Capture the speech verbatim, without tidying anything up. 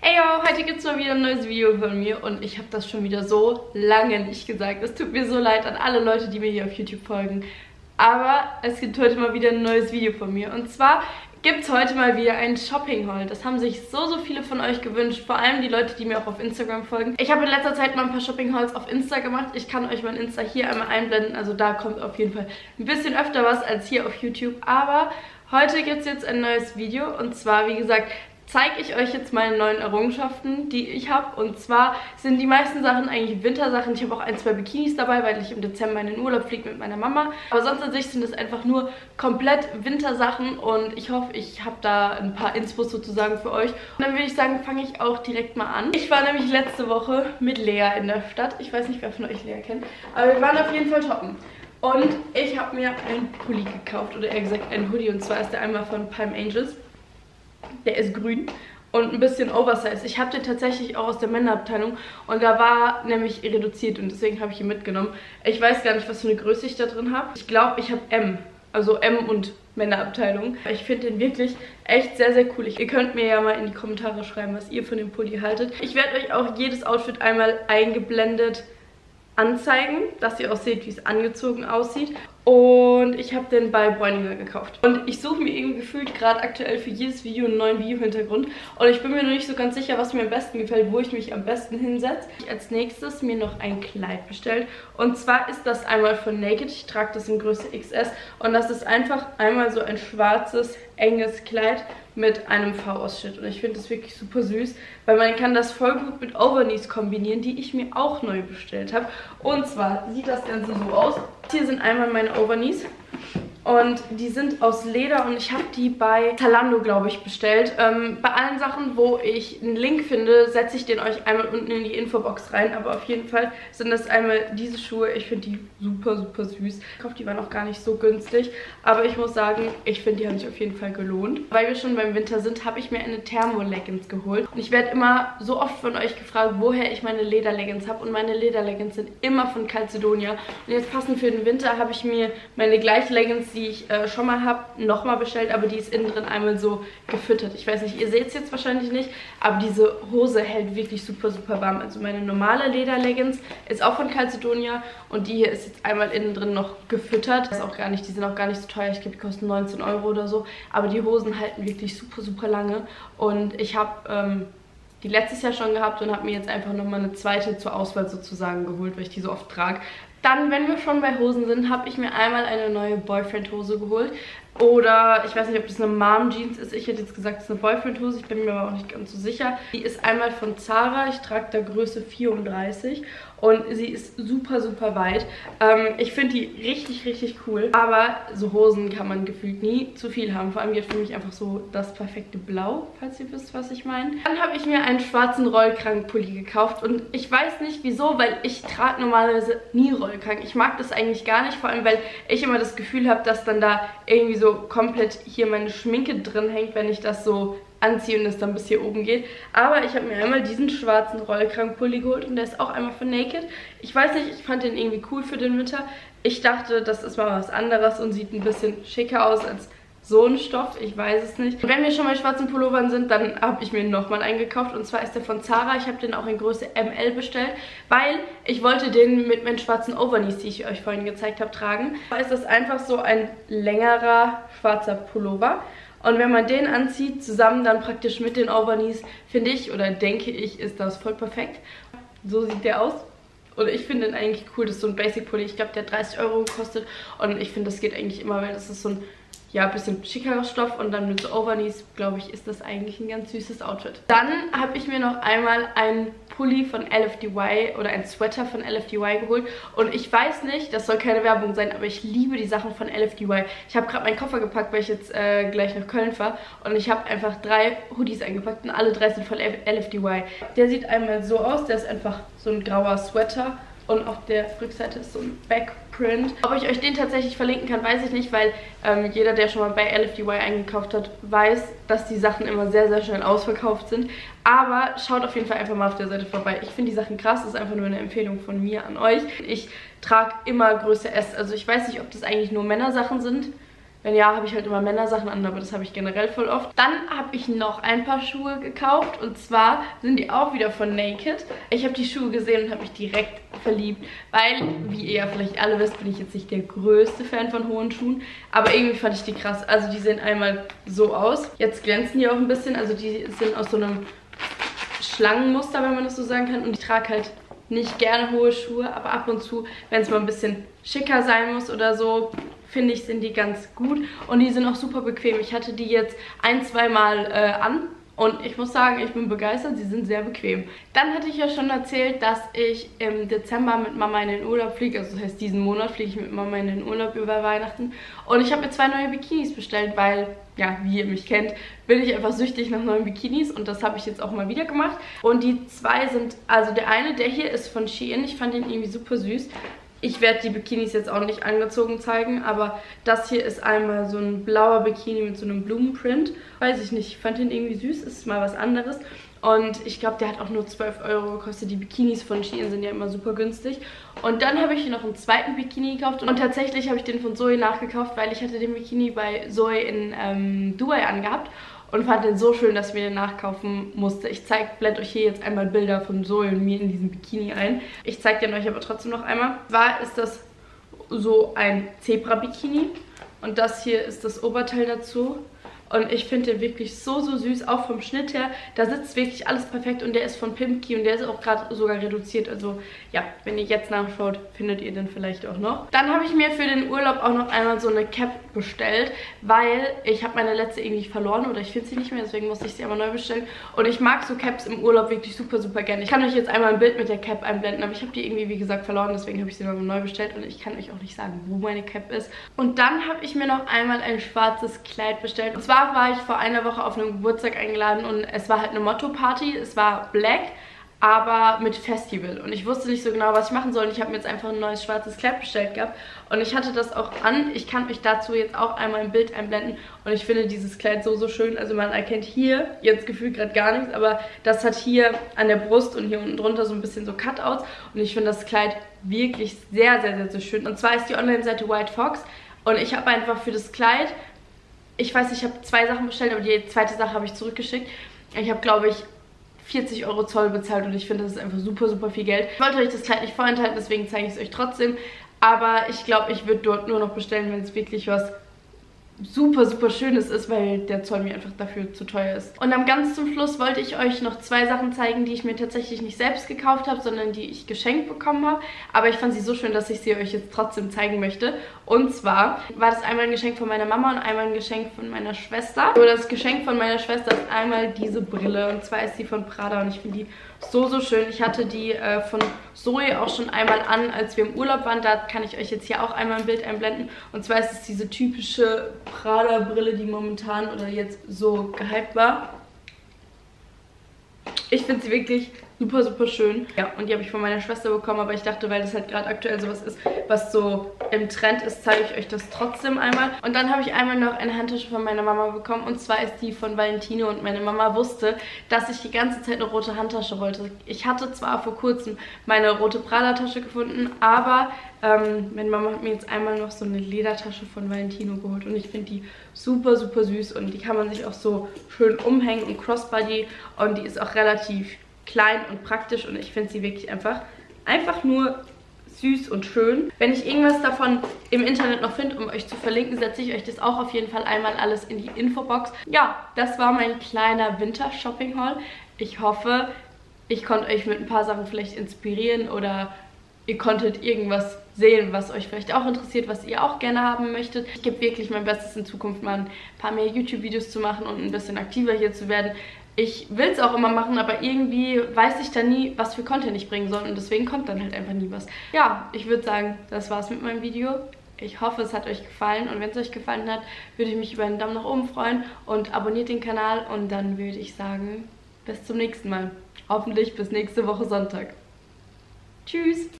Ey, heute gibt es mal wieder ein neues Video von mir und ich habe das schon wieder so lange nicht gesagt. Es tut mir so leid an alle Leute, die mir hier auf YouTube folgen. Aber es gibt heute mal wieder ein neues Video von mir. Und zwar gibt es heute mal wieder ein Shopping-Haul. Das haben sich so, so viele von euch gewünscht. Vor allem die Leute, die mir auch auf Instagram folgen. Ich habe in letzter Zeit mal ein paar Shopping-Hauls auf Insta gemacht. Ich kann euch mein Insta hier einmal einblenden. Also da kommt auf jeden Fall ein bisschen öfter was als hier auf YouTube. Aber heute gibt es jetzt ein neues Video. Und zwar, wie gesagt, zeige ich euch jetzt meine neuen Errungenschaften, die ich habe. Und zwar sind die meisten Sachen eigentlich Wintersachen. Ich habe auch ein, zwei Bikinis dabei, weil ich im Dezember in den Urlaub fliege mit meiner Mama. Aber sonst an sich sind es einfach nur komplett Wintersachen. Und ich hoffe, ich habe da ein paar Inspos sozusagen für euch. Und dann würde ich sagen, fange ich auch direkt mal an. Ich war nämlich letzte Woche mit Lea in der Stadt. Ich weiß nicht, wer von euch Lea kennt. Aber wir waren auf jeden Fall shoppen. Und ich habe mir einen Pulli gekauft. Oder eher gesagt einen Hoodie. Und zwar ist der einmal von Palm Angels. Der ist grün und ein bisschen oversized. Ich habe den tatsächlich auch aus der Männerabteilung und da war nämlich reduziert und deswegen habe ich ihn mitgenommen. Ich weiß gar nicht, was für eine Größe ich da drin habe. Ich glaube, ich habe M, also M und Männerabteilung. Ich finde den wirklich echt sehr, sehr cool. Ihr könnt mir ja mal in die Kommentare schreiben, was ihr von dem Pulli haltet. Ich werde euch auch jedes Outfit einmal eingeblendet anzeigen, dass ihr auch seht, wie es angezogen aussieht. Und ich habe den bei Bräuninger gekauft. Und ich suche mir irgendwie gefühlt gerade aktuell für jedes Video einen neuen Video-Hintergrund. Und ich bin mir noch nicht so ganz sicher, was mir am besten gefällt, wo ich mich am besten hinsetze. Ich als nächstes mir noch ein Kleid bestellt. Und zwar ist das einmal von Naked. Ich trage das in Größe X S. Und das ist einfach einmal so ein schwarzes, enges Kleid mit einem V-Ausschnitt. Und ich finde das wirklich super süß, weil man kann das voll gut mit Overknees kombinieren, die ich mir auch neu bestellt habe. Und zwar sieht das Ganze so aus. Hier sind einmal meine Overknees und die sind aus Leder und ich habe die bei Zalando, glaube ich, bestellt. Ähm, bei allen Sachen, wo ich einen Link finde, setze ich den euch einmal unten in die Infobox rein. Aber auf jeden Fall sind das einmal diese Schuhe. Ich finde die super, super süß. Ich hoffe, die waren auch gar nicht so günstig. Aber ich muss sagen, ich finde, die haben sich auf jeden Fall gelohnt. Weil wir schon beim Winter sind, habe ich mir eine Thermo-Leggings geholt. Und ich werde immer so oft von euch gefragt, woher ich meine Leder-Leggings habe. Und meine Leder-Leggings sind immer von Calzedonia. Und jetzt passend für den Winter habe ich mir meine gleichen Leggings, die ich äh, schon mal habe, nochmal bestellt, aber die ist innen drin einmal so gefüttert. Ich weiß nicht, ihr seht es jetzt wahrscheinlich nicht, aber diese Hose hält wirklich super, super warm. Also meine normale Leder-Leggings ist auch von Calzedonia und die hier ist jetzt einmal innen drin noch gefüttert. Das ist auch gar nicht, die sind auch gar nicht so teuer. Ich glaube, die kosten neunzehn Euro oder so, aber die Hosen halten wirklich super, super lange und ich habe ähm, die letztes Jahr schon gehabt und habe mir jetzt einfach nochmal eine zweite zur Auswahl sozusagen geholt, weil ich die so oft trage. Dann, wenn wir schon bei Hosen sind, habe ich mir einmal eine neue Boyfriend-Hose geholt. Oder ich weiß nicht, ob das eine Mom-Jeans ist. Ich hätte jetzt gesagt, es ist eine Boyfriend-Hose. Ich bin mir aber auch nicht ganz so sicher. Die ist einmal von Zara. Ich trage da Größe vierunddreißig. Und sie ist super, super weit. Ähm, ich finde die richtig, richtig cool. Aber so Hosen kann man gefühlt nie zu viel haben. Vor allem die hat für mich einfach so das perfekte Blau, falls ihr wisst, was ich meine. Dann habe ich mir einen schwarzen Rollkragenpulli gekauft. Und ich weiß nicht wieso, weil ich trage normalerweise nie Rollkragen. Ich mag das eigentlich gar nicht. Vor allem, weil ich immer das Gefühl habe, dass dann da irgendwie so komplett hier meine Schminke drin hängt, wenn ich das so anziehe und es dann bis hier oben geht. Aber ich habe mir einmal diesen schwarzen Rollkragenpulli geholt und der ist auch einmal von Naked. Ich weiß nicht, ich fand den irgendwie cool für den Winter. Ich dachte, das ist mal was anderes und sieht ein bisschen schicker aus als so ein Stoff, ich weiß es nicht. Und wenn wir schon bei schwarzen Pullovern sind, dann habe ich mir nochmal einen gekauft. Und zwar ist der von Zara. Ich habe den auch in Größe M L bestellt, weil ich wollte den mit meinen schwarzen Overknees, die ich euch vorhin gezeigt habe, tragen. Da ist das einfach so ein längerer schwarzer Pullover. Und wenn man den anzieht, zusammen dann praktisch mit den Overknees, finde ich, oder denke ich, ist das voll perfekt. So sieht der aus. Und ich finde den eigentlich cool. Das ist so ein Basic-Pulli. Ich glaube, der hat dreißig Euro gekostet. Und ich finde, das geht eigentlich immer, weil das ist so ein ja, ein bisschen schickerer Stoff und dann mit so Overknees, glaube ich, ist das eigentlich ein ganz süßes Outfit. Dann habe ich mir noch einmal einen Pulli von L F D Y oder ein Sweater von L F D Y geholt und ich weiß nicht, das soll keine Werbung sein, aber ich liebe die Sachen von L F D Y. Ich habe gerade meinen Koffer gepackt, weil ich jetzt äh, gleich nach Köln fahre und ich habe einfach drei Hoodies eingepackt und alle drei sind von L F D Y. Der sieht einmal so aus, der ist einfach so ein grauer Sweater. Und auf der Rückseite ist so ein Backprint. Ob ich euch den tatsächlich verlinken kann, weiß ich nicht, weil ähm, jeder, der schon mal bei L F D Y eingekauft hat, weiß, dass die Sachen immer sehr, sehr schnell ausverkauft sind. Aber schaut auf jeden Fall einfach mal auf der Seite vorbei. Ich finde die Sachen krass, das ist einfach nur eine Empfehlung von mir an euch. Ich trage immer Größe S, also ich weiß nicht, ob das eigentlich nur Männersachen sind. Wenn ja, habe ich halt immer Männersachen an, aber das habe ich generell voll oft. Dann habe ich noch ein paar Schuhe gekauft und zwar sind die auch wieder von Naked. Ich habe die Schuhe gesehen und habe mich direkt verliebt, weil, wie ihr ja vielleicht alle wisst, bin ich jetzt nicht der größte Fan von hohen Schuhen, aber irgendwie fand ich die krass. Also die sehen einmal so aus. Jetzt glänzen die auch ein bisschen, also die sind aus so einem Schlangenmuster, wenn man das so sagen kann, und ich trage halt nicht gerne hohe Schuhe, aber ab und zu, wenn es mal ein bisschen schicker sein muss oder so, finde ich, sind die ganz gut und die sind auch super bequem. Ich hatte die jetzt ein, zwei Mal äh, an und ich muss sagen, ich bin begeistert, sie sind sehr bequem. Dann hatte ich ja schon erzählt, dass ich im Dezember mit Mama in den Urlaub fliege, also das heißt, diesen Monat fliege ich mit Mama in den Urlaub über Weihnachten und ich habe mir zwei neue Bikinis bestellt, weil, ja, wie ihr mich kennt, bin ich einfach süchtig nach neuen Bikinis und das habe ich jetzt auch mal wieder gemacht. Und die zwei sind, also der eine, der hier ist von Shein, ich fand den irgendwie super süß. Ich werde die Bikinis jetzt auch nicht angezogen zeigen, aber das hier ist einmal so ein blauer Bikini mit so einem Blumenprint. Weiß ich nicht, ich fand den irgendwie süß, ist mal was anderes. Und ich glaube, der hat auch nur zwölf Euro gekostet. Die Bikinis von Shein sind ja immer super günstig. Und dann habe ich hier noch einen zweiten Bikini gekauft. Und tatsächlich habe ich den von Zoe nachgekauft, weil ich hatte den Bikini bei Zoe in ähm, Dubai angehabt. Und fand den so schön, dass ich mir den nachkaufen musste. Ich zeige, blende euch hier jetzt einmal Bilder von Zoe und mir in diesem Bikini ein. Ich zeige den euch aber trotzdem noch einmal. Zwar ist das so ein Zebra-Bikini. Und das hier ist das Oberteil dazu. Und ich finde den wirklich so, so süß, auch vom Schnitt her. Da sitzt wirklich alles perfekt und der ist von Pimki und der ist auch gerade sogar reduziert. Also ja, wenn ihr jetzt nachschaut, findet ihr den vielleicht auch noch. Dann habe ich mir für den Urlaub auch noch einmal so eine Cap bestellt, weil ich habe meine letzte irgendwie verloren oder ich finde sie nicht mehr, deswegen musste ich sie aber neu bestellen. Und ich mag so Caps im Urlaub wirklich super, super gerne. Ich kann euch jetzt einmal ein Bild mit der Cap einblenden, aber ich habe die irgendwie, wie gesagt, verloren, deswegen habe ich sie nochmal neu bestellt und ich kann euch auch nicht sagen, wo meine Cap ist. Und dann habe ich mir noch einmal ein schwarzes Kleid bestellt. Und zwar war ich vor einer Woche auf einem Geburtstag eingeladen und es war halt eine Motto-Party. Es war black, aber mit Festival. Und ich wusste nicht so genau, was ich machen soll. Und ich habe mir jetzt einfach ein neues schwarzes Kleid bestellt gehabt. Und ich hatte das auch an. Ich kann euch dazu jetzt auch einmal ein Bild einblenden. Und ich finde dieses Kleid so, so schön. Also man erkennt hier jetzt gefühlt gerade gar nichts. Aber das hat hier an der Brust und hier unten drunter so ein bisschen so Cutouts. Und ich finde das Kleid wirklich sehr, sehr, sehr, sehr schön. Und zwar ist die Online-Seite White Fox. Und ich habe einfach für das Kleid... Ich weiß, ich habe zwei Sachen bestellt, aber die zweite Sache habe ich zurückgeschickt. Ich habe, glaube ich, vierzig Euro Zoll bezahlt und ich finde, das ist einfach super, super viel Geld. Ich wollte euch das Kleid nicht vorenthalten, deswegen zeige ich es euch trotzdem. Aber ich glaube, ich würde dort nur noch bestellen, wenn es wirklich was super, super Schönes ist, weil der Zoll mir einfach dafür zu teuer ist. Und am ganz zum Schluss wollte ich euch noch zwei Sachen zeigen, die ich mir tatsächlich nicht selbst gekauft habe, sondern die ich geschenkt bekommen habe. Aber ich fand sie so schön, dass ich sie euch jetzt trotzdem zeigen möchte. Und zwar war das einmal ein Geschenk von meiner Mama und einmal ein Geschenk von meiner Schwester. So, das Geschenk von meiner Schwester ist einmal diese Brille und zwar ist sie von Prada und ich finde die so, so schön. Ich hatte die äh, von Zoe auch schon einmal an, als wir im Urlaub waren. Da kann ich euch jetzt hier auch einmal ein Bild einblenden. Und zwar ist es diese typische Prada-Brille, die momentan oder jetzt so gehypt war. Ich finde sie wirklich super, super schön. Ja, und die habe ich von meiner Schwester bekommen, aber ich dachte, weil das halt gerade aktuell sowas ist, was so im Trend ist, zeige ich euch das trotzdem einmal. Und dann habe ich einmal noch eine Handtasche von meiner Mama bekommen und zwar ist die von Valentino und meine Mama wusste, dass ich die ganze Zeit eine rote Handtasche wollte. Ich hatte zwar vor kurzem meine rote Prada-Tasche gefunden, aber ähm, meine Mama hat mir jetzt einmal noch so eine Ledertasche von Valentino geholt und ich finde die super, super süß und die kann man sich auch so schön umhängen und Crossbody und die ist auch relativ klein und praktisch und ich finde sie wirklich einfach, einfach nur süß und schön. Wenn ich irgendwas davon im Internet noch finde, um euch zu verlinken, setze ich euch das auch auf jeden Fall einmal alles in die Infobox. Ja, das war mein kleiner Winter-Shopping-Haul. Ich hoffe, ich konnte euch mit ein paar Sachen vielleicht inspirieren oder ihr konntet irgendwas sehen, was euch vielleicht auch interessiert, was ihr auch gerne haben möchtet. Ich gebe wirklich mein Bestes in Zukunft mal ein paar mehr YouTube-Videos zu machen und ein bisschen aktiver hier zu werden. Ich will es auch immer machen, aber irgendwie weiß ich dann nie, was für Content ich bringen soll und deswegen kommt dann halt einfach nie was. Ja, ich würde sagen, das war's mit meinem Video. Ich hoffe, es hat euch gefallen und wenn es euch gefallen hat, würde ich mich über einen Daumen nach oben freuen und abonniert den Kanal und dann würde ich sagen, bis zum nächsten Mal. Hoffentlich bis nächste Woche Sonntag. Tschüss!